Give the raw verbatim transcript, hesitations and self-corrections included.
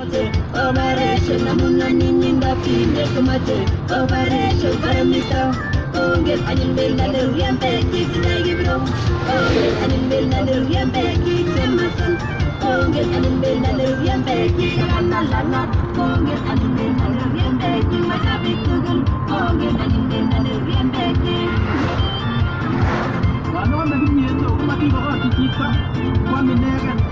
Operation amuna ninda fine kumate Operation paramita Onge anin bel na leru yambe kikida gibro Onge anin bel na leru yambe kikemasan Onge anin bel na leru yambe kikana lana Onge anin bel na leru yambe kimasabi kugun Onge anin bel na leru yambe kik Wano na dinyeto kumati baka kikita Kwa minegen